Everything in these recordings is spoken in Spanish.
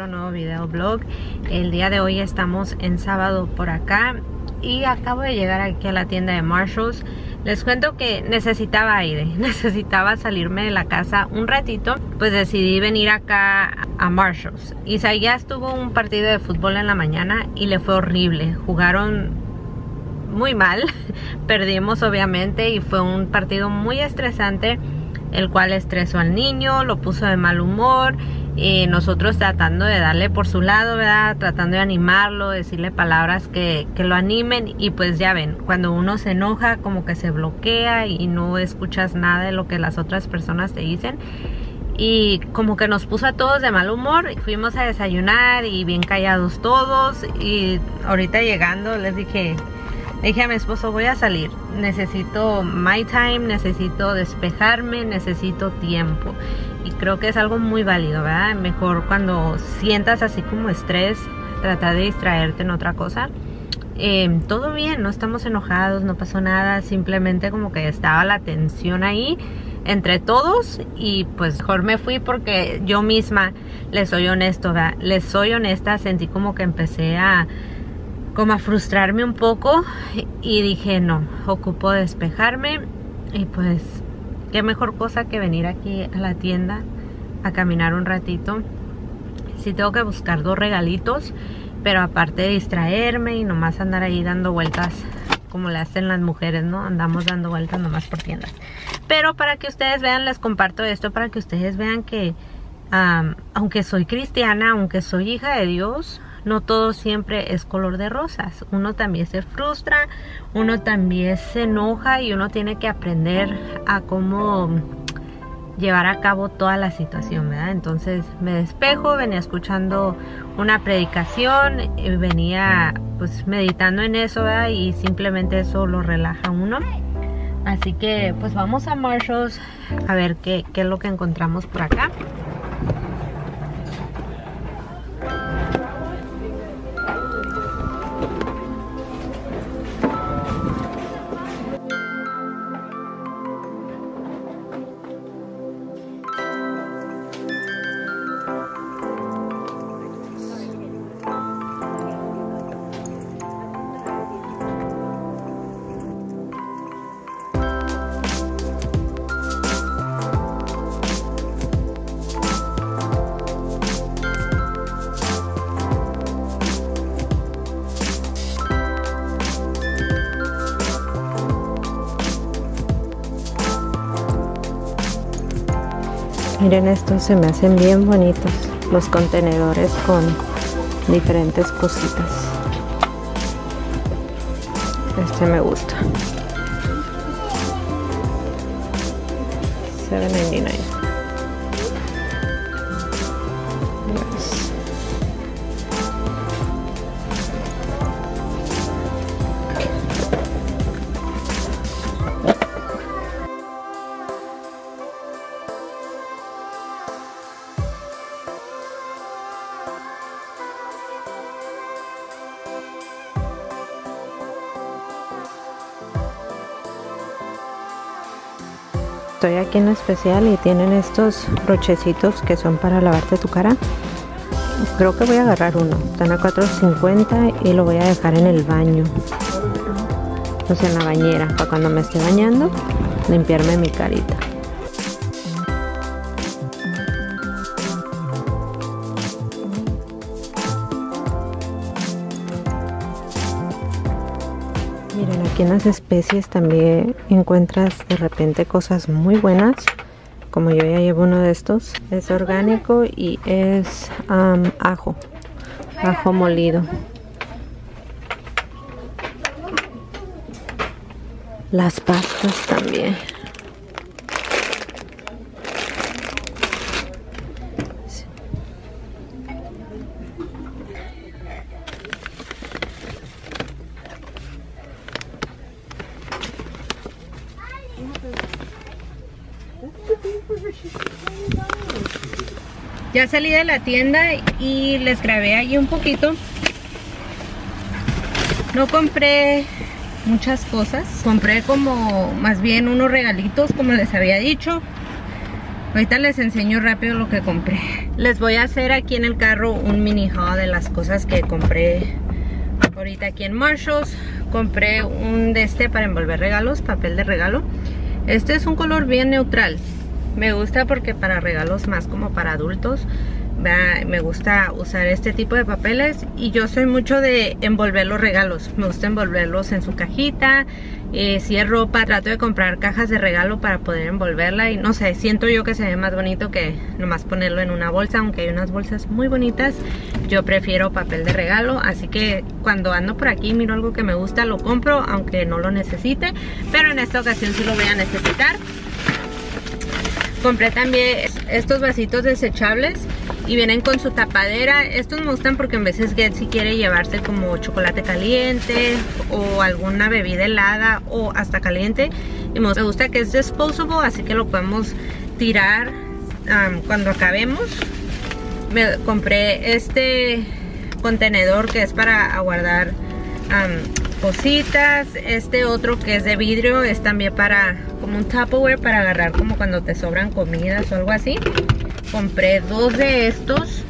un nuevo video blog. El día de hoy estamos en sábado por acá y acabo de llegar aquí a la tienda de Marshalls. Les cuento que necesitaba aire, necesitaba salirme de la casa un ratito, pues decidí venir acá a Marshalls. Isaías tuvo un partido de fútbol en la mañana y le fue horrible, jugaron muy mal, perdimos obviamente y fue un partido muy estresante, el cual estresó al niño, lo puso de mal humor. Y nosotros tratando de darle por su lado, ¿verdad? Tratando de animarlo, decirle palabras que lo animen. Y pues ya ven, cuando uno se enoja como que se bloquea y no escuchas nada de lo que las otras personas te dicen. Y como que nos puso a todos de mal humor. Fuimos a desayunar y bien callados todos. Y ahorita llegando les dije a mi esposo, voy a salir, necesito my time, necesito despejarme, necesito tiempo. Y creo que es algo muy válido, ¿verdad? Mejor cuando sientas así como estrés, tratar de distraerte en otra cosa. Todo bien, no estamos enojados, no pasó nada, simplemente como que estaba la tensión ahí entre todos. Y pues mejor me fui porque yo misma, les soy honesto, ¿verdad? Les soy honesta, sentí como que empecé a frustrarme un poco y dije no, ocupo despejarme. Y pues qué mejor cosa que venir aquí a la tienda a caminar un ratito. Sí tengo que buscar 2 regalitos, pero aparte de distraerme y nomás andar ahí dando vueltas como le hacen las mujeres, ¿no? Andamos dando vueltas nomás por tiendas. Pero para que ustedes vean, les comparto esto para que ustedes vean que aunque soy cristiana, aunque soy hija de Dios, no todo siempre es color de rosas. Uno también se frustra, uno también se enoja y uno tiene que aprender a cómo llevar a cabo toda la situación, ¿verdad? Entonces me despejo, venía escuchando una predicación, venía pues meditando en eso, ¿verdad? Y simplemente eso lo relaja a uno. Así que pues vamos a Marshalls a ver qué es lo que encontramos por acá. Miren, estos se me hacen bien bonitos, los contenedores con diferentes cositas. Este me gusta. $7.99. Estoy aquí en especial y tienen estos brochecitos que son para lavarte tu cara. Creo que voy a agarrar uno. Están a $4.50 y lo voy a dejar en el baño. O sea, en la bañera, para cuando me esté bañando, limpiarme mi carita. Miren, aquí en las especies también encuentras de repente cosas muy buenas. Como yo ya llevo uno de estos. Es orgánico y es ajo molido. Las pastas también. Ya salí de la tienda y les grabé allí un poquito. No compré muchas cosas, compré como más bien unos regalitos como les había dicho. Ahorita les enseño rápido lo que compré. Les voy a hacer aquí en el carro un mini haul de las cosas que compré ahorita aquí en Marshalls. Compré un de este para envolver regalos, papel de regalo. Este es un color bien neutral. Me gusta porque para regalos más como para adultos, me gusta usar este tipo de papeles. Y yo soy mucho de envolver los regalos. Me gusta envolverlos en su cajita. Si es ropa, trato de comprar cajas de regalo para poder envolverla. Y no sé, siento yo que se ve más bonito que nomás ponerlo en una bolsa. Aunque hay unas bolsas muy bonitas, yo prefiero papel de regalo. Así que cuando ando por aquí miro algo que me gusta, lo compro, aunque no lo necesite. Pero en esta ocasión sí lo voy a necesitar. Compré también estos vasitos desechables y vienen con su tapadera. Estos me gustan porque en veces si quiere llevarse como chocolate caliente o alguna bebida helada o hasta caliente. Y me gusta que es disposable, así que lo podemos tirar cuando acabemos. Me compré este contenedor que es para guardar cositas. Este otro que es de vidrio es también para como un Tupperware para agarrar como cuando te sobran comidas o algo así. Compré dos de estos.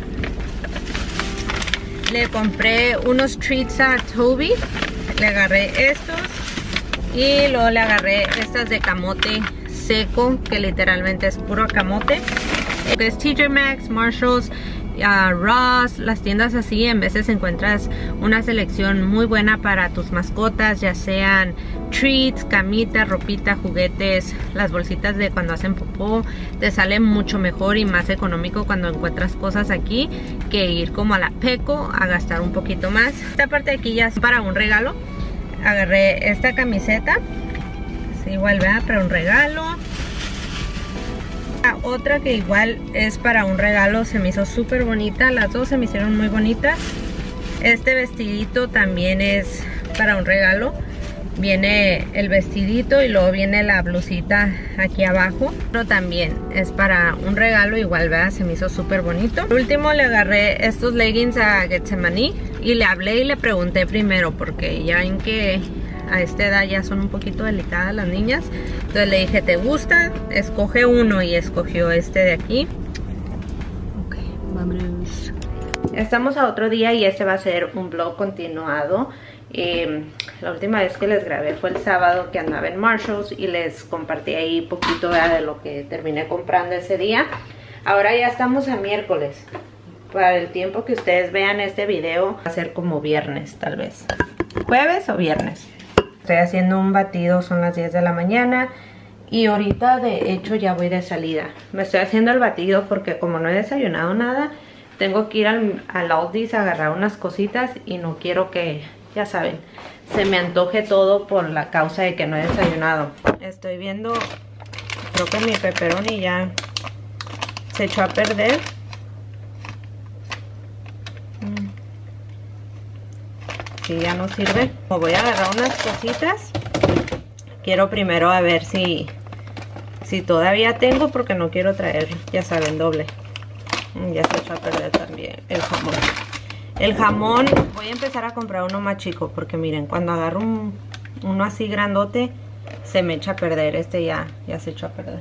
Le compré unos treats a Toby. Le agarré estos. Y luego le agarré estas de camote seco, que literalmente es puro camote. Es TJ Maxx, Marshalls, Ross, las tiendas así. En veces encuentras una selección muy buena para tus mascotas, ya sean treats, camitas, ropita, juguetes, las bolsitas de cuando hacen popó. Te sale mucho mejor y más económico cuando encuentras cosas aquí que ir como a la Peco a gastar un poquito más. Esta parte de aquí ya es para un regalo. Agarré esta camiseta, sí, igual, ¿verdad? Para un regalo. Otra que igual es para un regalo, se me hizo súper bonita. Las dos se me hicieron muy bonitas. Este vestidito también es para un regalo. Viene el vestidito y luego viene la blusita aquí abajo. Pero también es para un regalo, igual, ¿verdad? Se me hizo súper bonito. Por último le agarré estos leggings a Getsemani y le hablé y le pregunté primero, porque ya ven que a esta edad ya son un poquito delicadas las niñas. Entonces le dije, ¿te gusta? Escoge uno, y escogió este de aquí. Ok, vámonos. Estamos a otro día y este va a ser un vlog continuado. La última vez que les grabé fue el sábado, que andaba en Marshalls y les compartí ahí poquito de lo que terminé comprando ese día. Ahora ya estamos a miércoles. Para el tiempo que ustedes vean este video va a ser como viernes, tal vez jueves o viernes. Estoy haciendo un batido, son las 10 de la mañana y ahorita de hecho ya voy de salida. Me estoy haciendo el batido porque como no he desayunado nada, tengo que ir al Aldi's a agarrar unas cositas y no quiero que, ya saben, se me antoje todo por la causa de que no he desayunado. Estoy viendo, creo que mi pepperoni ya se echó a perder. Que ya no sirve. Como voy a agarrar unas cositas, quiero primero a ver si todavía tengo, porque no quiero traer, ya saben, doble. Ya se echó a perder también el jamón. El jamón voy a empezar a comprar uno más chico, porque miren, cuando agarro uno así grandote se me echa a perder. Este ya se echó a perder.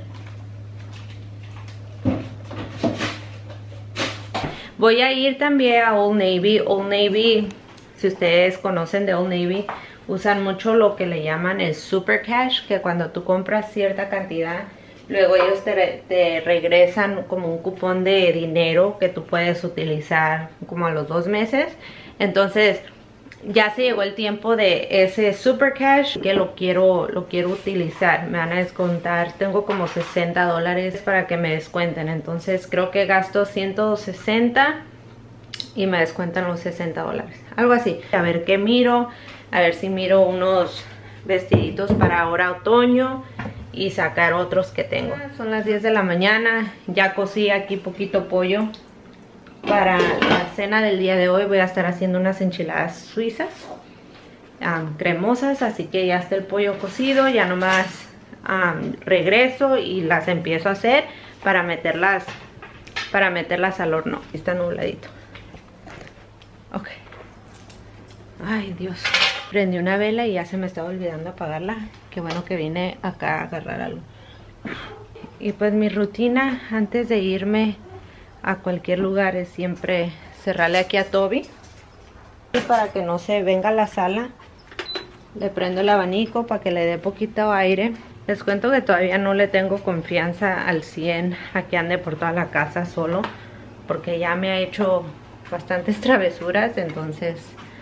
Voy a ir también a Old Navy. Old Navy, si ustedes conocen de Old Navy, usan mucho lo que le llaman el Super Cash, que cuando tú compras cierta cantidad, luego ellos te regresan como un cupón de dinero que tú puedes utilizar como a los 2 meses. Entonces ya se llegó el tiempo de ese Super Cash, que lo quiero utilizar. Me van a descontar, tengo como $60 para que me descuenten. Entonces creo que gasto 160 y me descuentan los $60, algo así. A ver qué miro, a ver si miro unos vestiditos para ahora otoño y sacar otros que tengo. Son las 10 de la mañana, ya cocí aquí poquito pollo. Para la cena del día de hoy voy a estar haciendo unas enchiladas suizas cremosas, así que ya está el pollo cocido. Ya nomás regreso y las empiezo a hacer para meterlas al horno. Está nubladito. Ok. Ay, Dios. Prendí una vela y ya se me estaba olvidando apagarla. Qué bueno que vine acá a agarrar algo. Y Y pues mi rutina antes de irme a cualquier lugar es siempre cerrarle aquí a Toby. Y para que no se venga a la sala, le prendo el abanico para que le dé poquito aire. Les cuento que todavía no le tengo confianza al 100 a que ande por toda la casa solo, porque ya me ha hecho bastantes travesuras, entonces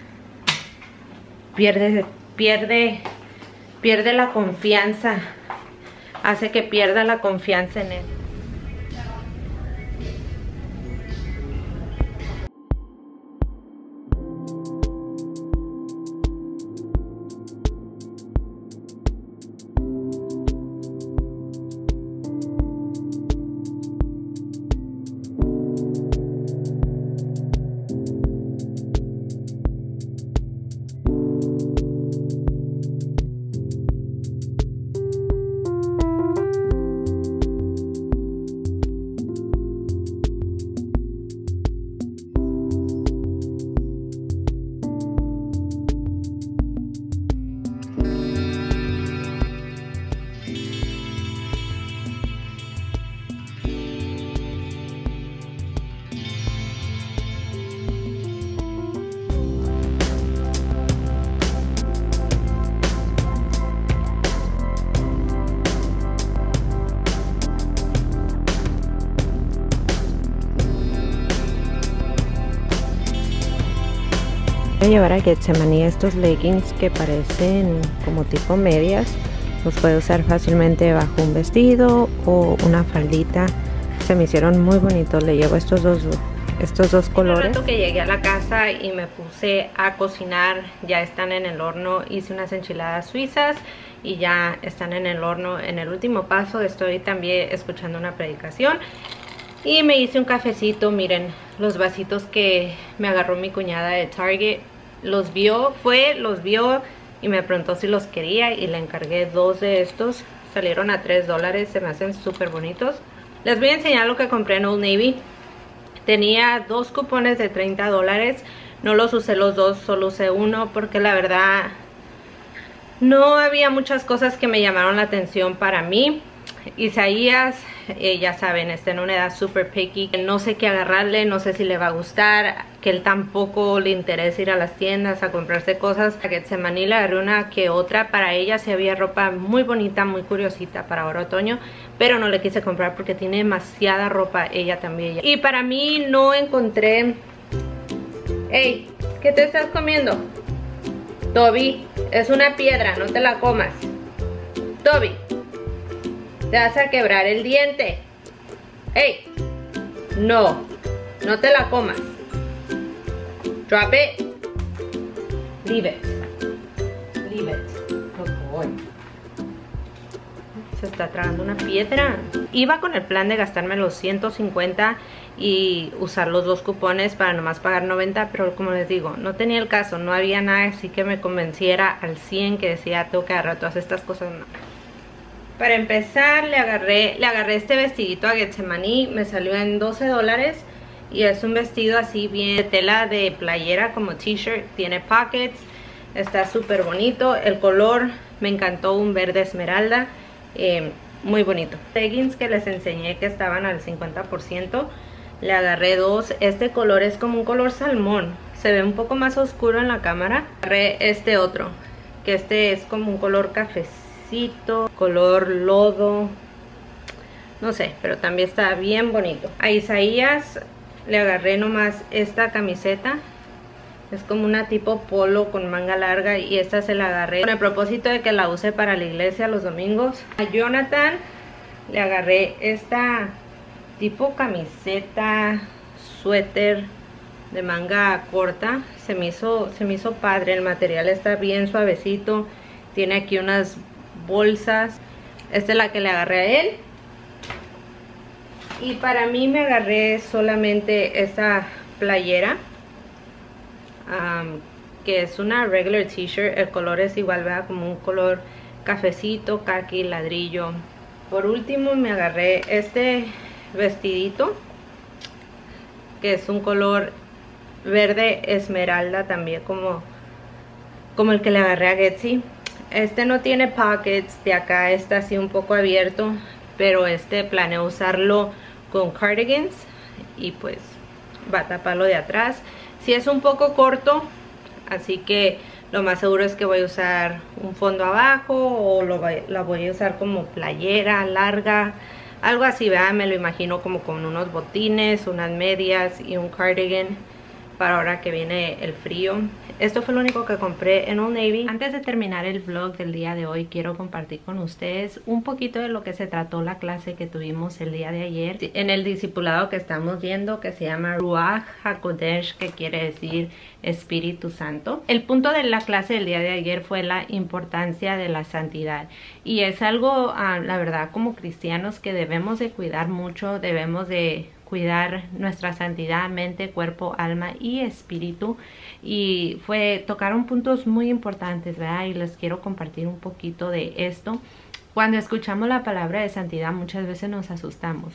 pierde la confianza, hace que pierda la confianza en él. Voy a llevar a Getsemaní estos leggings que parecen como tipo medias. Los puede usar fácilmente bajo un vestido o una faldita. Se me hicieron muy bonitos. Le llevo estos dos colores. El rato que llegué a la casa y me puse a cocinar, ya están en el horno. Hice unas enchiladas suizas y ya están en el horno. En el último paso estoy también escuchando una predicación. Y me hice un cafecito. Miren los vasitos que me agarró mi cuñada de Target. Los vio y me preguntó si los quería y le encargué 2 de estos. Salieron a $3, se me hacen súper bonitos. Les voy a enseñar lo que compré en Old Navy. Tenía 2 cupones de $30. No los usé los 2, solo usé uno porque la verdad no había muchas cosas que me llamaron la atención para mí. Isaías, ya saben, está en una edad super picky. No sé qué agarrarle, no sé si le va a gustar, que él tampoco le interesa ir a las tiendas a comprarse cosas. A Getsemaní le agarré una que otra para ella, si había ropa muy bonita, muy curiosita para ahora otoño, pero no le quise comprar porque tiene demasiada ropa ella también. Y para mí no encontré... Hey, ¿qué te estás comiendo? Toby, es una piedra, no te la comas. Toby, te vas a quebrar el diente. Hey, no te la comas. Drop it. Leave it. Leave it. Good boy. Se está tragando una piedra. Iba con el plan de gastarme los 150 y usar los 2 cupones para nomás pagar 90, pero como les digo, no tenía el caso, no había nada así que me convenciera al 100 que decía tengo que agarrar todas estas cosas. No. Para empezar le agarré este vestidito a Getsemaní, me salió en $12 y es un vestido así bien de tela de playera como t-shirt, tiene pockets, está súper bonito, el color me encantó, un verde esmeralda, muy bonito. Leggings que les enseñé que estaban al 50%, le agarré 2, este color es como un color salmón, se ve un poco más oscuro en la cámara. Agarré este otro, que este es como un color cafecito, color lodo, no sé, pero también está bien bonito. A Isaías le agarré nomás esta camiseta, es como una tipo polo con manga larga y esta se la agarré con el propósito de que la use para la iglesia los domingos. A Jonathan le agarré esta tipo camiseta, suéter de manga corta, se me hizo padre, el material está bien suavecito, tiene aquí unas bolsas. Esta es la que le agarré a él. Y para mí me agarré solamente esta playera, que es una regular t-shirt. El color es igual, ¿verdad? Como un color cafecito, caqui, ladrillo. Por último me agarré este vestidito, que es un color verde esmeralda también, como el que le agarré a Getsy. Este no tiene pockets, de acá está así un poco abierto, pero planeo usarlo con cardigans y pues va a taparlo de atrás. Si es un poco corto, así que lo más seguro es que voy a usar un fondo abajo o la voy a usar como playera larga, algo así, ¿verdad? Me lo imagino como con unos botines, unas medias y un cardigan para ahora que viene el frío. Esto fue lo único que compré en Old Navy. Antes de terminar el vlog del día de hoy, quiero compartir con ustedes un poquito de lo que se trató la clase que tuvimos el día de ayer en el discipulado que estamos viendo, que se llama Ruach HaKodesh, que quiere decir Espíritu Santo. El punto de la clase del día de ayer fue la importancia de la santidad, y es algo, la verdad, como cristianos que debemos de cuidar mucho, debemos de cuidar nuestra santidad, mente, cuerpo, alma y espíritu. Y tocaron puntos muy importantes, ¿verdad? Y les quiero compartir un poquito de esto. Cuando escuchamos la palabra de santidad, muchas veces nos asustamos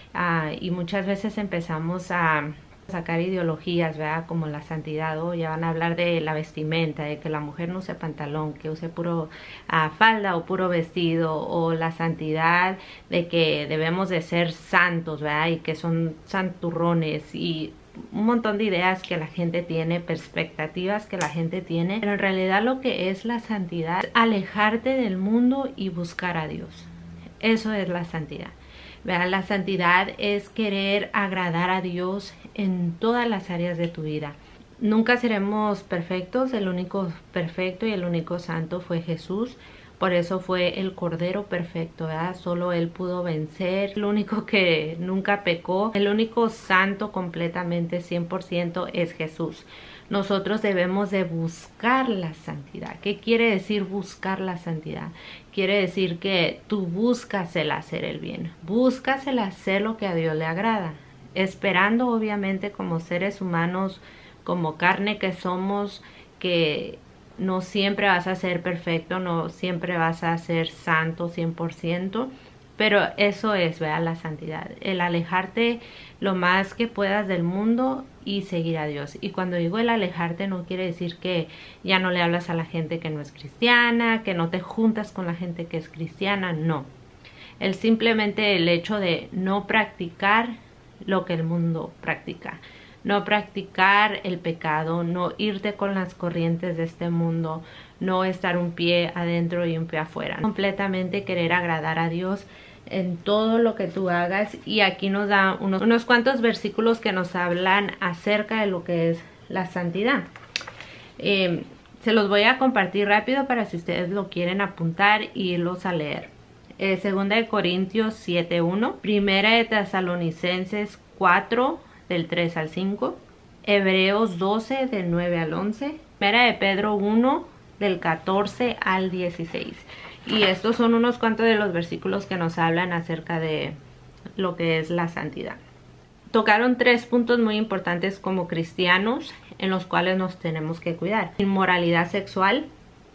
y muchas veces empezamos a sacar ideologías, ¿verdad? Como la santidad, ya van a hablar de la vestimenta, de que la mujer no use pantalón, que use puro falda o puro vestido, o la santidad de que debemos de ser santos, ¿verdad? Y que son santurrones, y un montón de ideas que la gente tiene, expectativas que la gente tiene. Pero en realidad lo que es la santidad es alejarte del mundo y buscar a Dios. Eso es la santidad. ¿Verdad? La santidad es querer agradar a Dios en todas las áreas de tu vida. Nunca seremos perfectos, el único perfecto y el único santo fue Jesús. Por eso fue el Cordero perfecto, ¿verdad? Solo Él pudo vencer, el único que nunca pecó, el único santo completamente 100% es Jesús. Nosotros debemos de buscar la santidad. ¿Qué quiere decir buscar la santidad? Quiere decir que tú buscas el hacer el bien, buscas el hacer lo que a Dios le agrada, esperando obviamente como seres humanos, como carne que somos, que no siempre vas a ser perfecto, no siempre vas a ser santo 100%, pero eso es, ¿verdad? La santidad, el alejarte lo más que puedas del mundo y seguir a Dios. Y cuando digo el alejarte, no quiere decir que ya no le hablas a la gente que no es cristiana, que no te juntas con la gente que es cristiana, no. Es simplemente el hecho de no practicar lo que el mundo practica. No practicar el pecado, no irte con las corrientes de este mundo, no estar un pie adentro y un pie afuera. Completamente querer agradar a Dios en todo lo que tú hagas. Y aquí nos da unos cuantos versículos que nos hablan acerca de lo que es la santidad. Se los voy a compartir rápido para si ustedes lo quieren apuntar y irlos a leer. Segunda de Corintios 7:1, Primera de Tesalonicenses 4 del 3 al 5, Hebreos 12 del 9 al 11, Primera de Pedro 1 del 14 al 16. Y estos son unos cuantos de los versículos que nos hablan acerca de lo que es la santidad. Tocaron 3 puntos muy importantes como cristianos en los cuales nos tenemos que cuidar: inmoralidad sexual,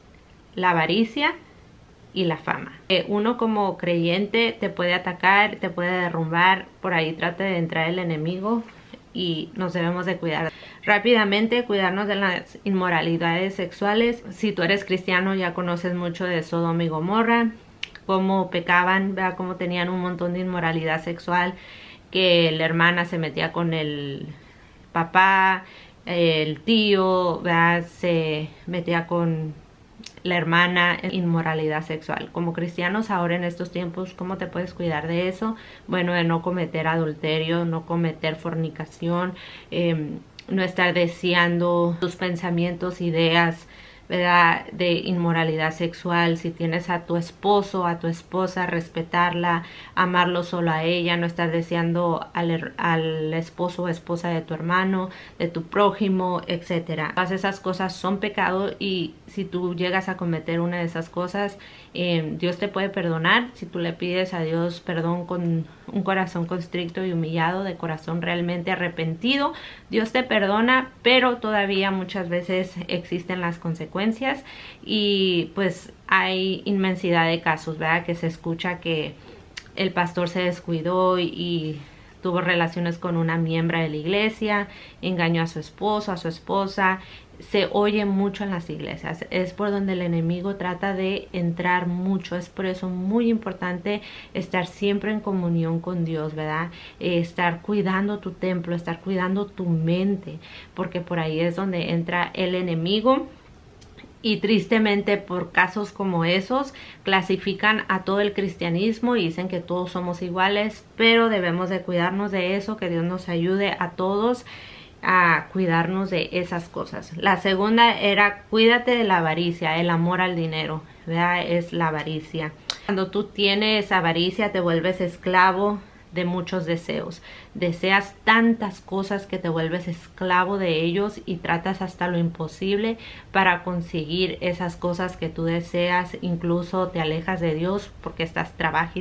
la avaricia y la fama. Uno como creyente te puede atacar, te puede derrumbar, por ahí trata de entrar el enemigo y nos debemos de cuidar. Rápidamente, cuidarnos de las inmoralidades sexuales. Si tú eres cristiano ya conoces mucho de Sodoma y Gomorra, cómo pecaban, ¿verdad? Cómo tenían un montón de inmoralidad sexual, que la hermana se metía con el papá, el tío, ¿verdad? Se metía con la hermana, en inmoralidad sexual. Como cristianos ahora en estos tiempos, ¿cómo te puedes cuidar de eso? Bueno, de no cometer adulterio, no cometer fornicación, no estar deseando tus pensamientos, ideas, ¿verdad? De inmoralidad sexual. Si tienes a tu esposo, a tu esposa, respetarla, amarlo solo a ella, no estar deseando al esposo o esposa de tu hermano, de tu prójimo, etcétera. Todas esas cosas son pecado, y si tú llegas a cometer una de esas cosas, Dios te puede perdonar si tú le pides a Dios perdón con un corazón constricto y humillado, de corazón realmente arrepentido. Dios te perdona, pero todavía muchas veces existen las consecuencias, y pues hay inmensidad de casos, ¿verdad? Que se escucha que el pastor se descuidó y tuvo relaciones con una miembro de la iglesia, engañó a su esposo, a su esposa, se oye mucho en las iglesias, es por donde el enemigo trata de entrar mucho. Es por eso muy importante estar siempre en comunión con Dios, ¿verdad? Estar cuidando tu templo, estar cuidando tu mente, porque por ahí es donde entra el enemigo. Y tristemente, por casos como esos, clasifican a todo el cristianismo y dicen que todos somos iguales, pero debemos de cuidarnos de eso. Que Dios nos ayude a todos a cuidarnos de esas cosas. La segunda era: cuídate de la avaricia, el amor al dinero, ¿verdad? Es la avaricia. Cuando tú tienes avaricia, te vuelves esclavo de muchos deseos. Deseas tantas cosas que te vuelves esclavo de ellos y tratas hasta lo imposible para conseguir esas cosas que tú deseas. Incluso te alejas de Dios porque estás trabaje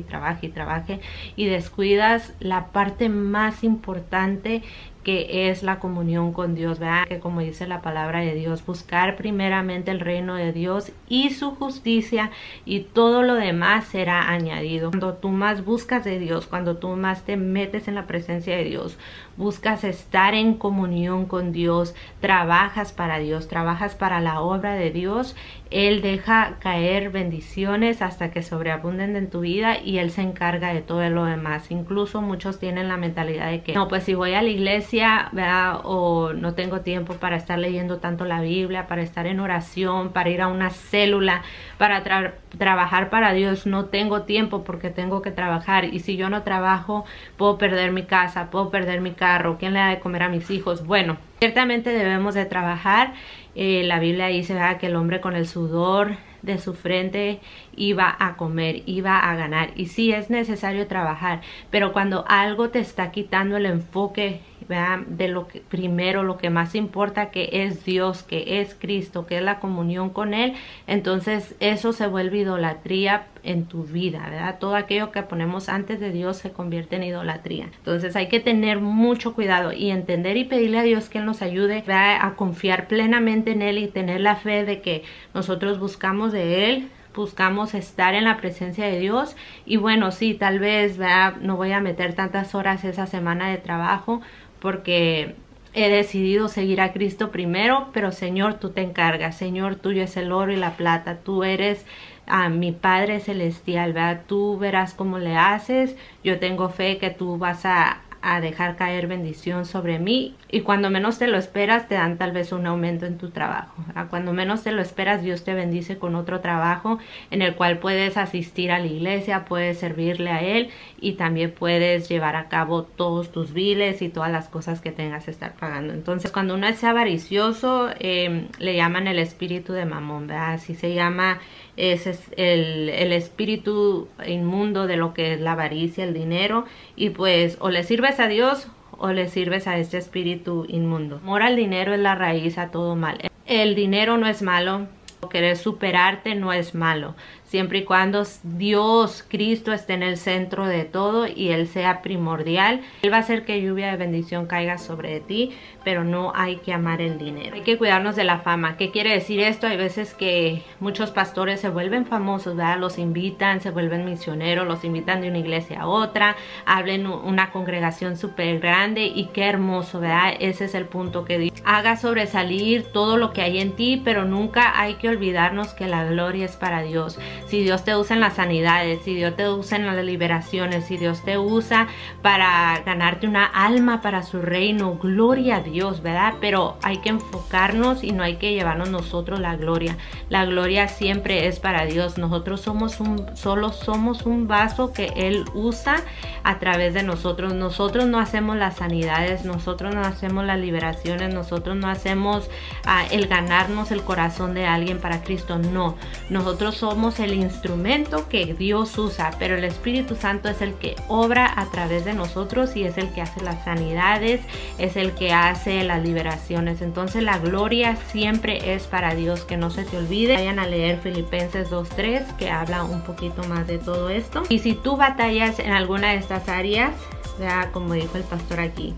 y descuidas la parte más importante, que es la comunión con Dios, ¿verdad? Que como dice la palabra de Dios, buscar primeramente el reino de Dios y su justicia, y todo lo demás será añadido. Cuando tú más buscas de Dios, cuando tú más te metes en la presencia de Dios, buscas estar en comunión con Dios, trabajas para Dios, trabajas para la obra de Dios, Él deja caer bendiciones hasta que sobreabunden en tu vida y Él se encarga de todo lo demás. Incluso muchos tienen la mentalidad de que no, pues si voy a la iglesia, ¿verdad? O no tengo tiempo para estar leyendo tanto la Biblia, para estar en oración, para ir a una célula, para trabajar para Dios, no tengo tiempo porque tengo que trabajar, y si yo no trabajo puedo perder mi casa, puedo perder mi carro, ¿quién le da de comer a mis hijos? Bueno, ciertamente debemos de trabajar. La Biblia dice, ¿verdad?, que el hombre con el sudor de su frente iba a comer, iba a ganar, y sí es necesario trabajar, pero cuando algo te está quitando el enfoque, ¿verdad?, de lo que primero, lo que más importa, que es Dios, que es Cristo, que es la comunión con Él, entonces eso se vuelve idolatría en tu vida, ¿verdad? Todo aquello que ponemos antes de Dios se convierte en idolatría. Entonces hay que tener mucho cuidado y entender y pedirle a Dios que Él nos ayude, ¿verdad?, a confiar plenamente en Él y tener la fe de que nosotros buscamos de Él, buscamos estar en la presencia de Dios. Y bueno, sí, tal vez, ¿verdad?, no voy a meter tantas horas esa semana de trabajo porque he decidido seguir a Cristo primero, pero Señor, tú te encargas. Señor, tuyo es el oro y la plata, tú eres mi Padre Celestial, ¿verdad? Tú verás cómo le haces. Yo tengo fe que tú vas a dejar caer bendición sobre mí, y cuando menos te lo esperas te dan tal vez un aumento en tu trabajo, ¿verdad? Cuando menos te lo esperas, Dios te bendice con otro trabajo en el cual puedes asistir a la iglesia, puedes servirle a Él, y también puedes llevar a cabo todos tus biles y todas las cosas que tengas que estar pagando. Entonces, cuando uno es avaricioso, le llaman el espíritu de Mamón, ¿verdad? Así se llama. Ese es el espíritu inmundo de lo que es la avaricia, el dinero, y pues o le sirves a Dios o le sirves a este espíritu inmundo. Amor al dinero es la raíz a todo mal. El dinero no es malo, querer superarte no es malo, siempre y cuando Dios, Cristo, esté en el centro de todo y Él sea primordial. Él va a hacer que lluvia de bendición caiga sobre ti, pero no hay que amar el dinero. Hay que cuidarnos de la fama. ¿Qué quiere decir esto? Hay veces que muchos pastores se vuelven famosos, ¿verdad? Los invitan, se vuelven misioneros, los invitan de una iglesia a otra, hablen una congregación súper grande, y qué hermoso, ¿verdad? Ese es el punto, que Dios haga sobresalir todo lo que hay en ti, pero nunca hay que olvidarnos que la gloria es para Dios. Si Dios te usa en las sanidades, si Dios te usa en las liberaciones, si Dios te usa para ganarte una alma para su reino, gloria a Dios, ¿verdad? Pero hay que enfocarnos y no hay que llevarnos nosotros la gloria. La gloria siempre es para Dios. Nosotros solo somos un vaso que Él usa a través de nosotros. Nosotros no hacemos las sanidades, nosotros no hacemos las liberaciones, nosotros no hacemos el ganarnos el corazón de alguien para Cristo. No, nosotros somos el instrumento que Dios usa, pero el Espíritu Santo es el que obra a través de nosotros y es el que hace las sanidades, es el que hace las liberaciones. Entonces la gloria siempre es para Dios, que no se te olvide. Vayan a leer Filipenses 2:3, que habla un poquito más de todo esto. Y si tú batallas en alguna de estas áreas, ¿verdad?, como dijo el pastor aquí,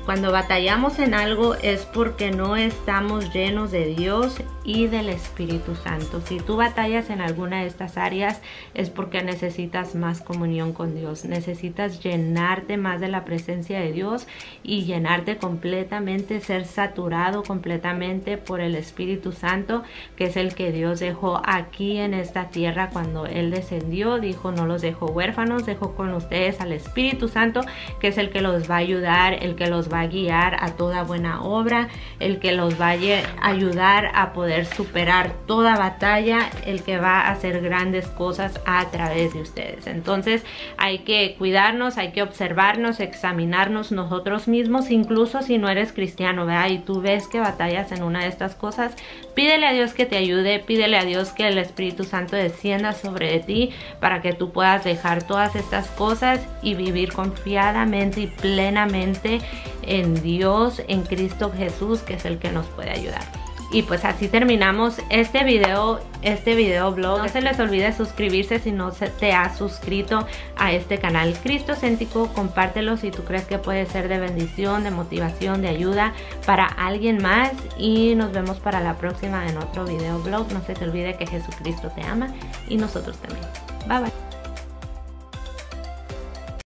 Cuando batallamos en algo es porque no estamos llenos de Dios y del Espíritu Santo. Si tú batallas en alguna de estas áreas es porque necesitas más comunión con Dios. Necesitas llenarte más de la presencia de Dios y llenarte completamente, ser saturado completamente por el Espíritu Santo, que es el que Dios dejó aquí en esta tierra cuando Él descendió. Dijo, no los dejo huérfanos, dejo con ustedes al Espíritu Santo, que es el que los va a ayudar, el que los va a guiar a toda buena obra, el que los va a ayudar a poder superar toda batalla, el que va a hacer grandes cosas a través de ustedes. Entonces hay que cuidarnos, hay que observarnos, examinarnos nosotros mismos, incluso si no eres cristiano, ¿verdad? Y tú ves que batallas en una de estas cosas, pídele a Dios que te ayude, pídele a Dios que el Espíritu Santo descienda sobre ti para que tú puedas dejar todas estas cosas y vivir confiadamente y plenamente en Dios, en Cristo Jesús, que es el que nos puede ayudar. Y pues así terminamos este video blog. No se les olvide suscribirse si no te has suscrito a este canal Cristocéntrico. Compártelo si tú crees que puede ser de bendición, de motivación, de ayuda para alguien más. Y nos vemos para la próxima en otro video blog. No se te olvide que Jesucristo te ama y nosotros también. Bye bye.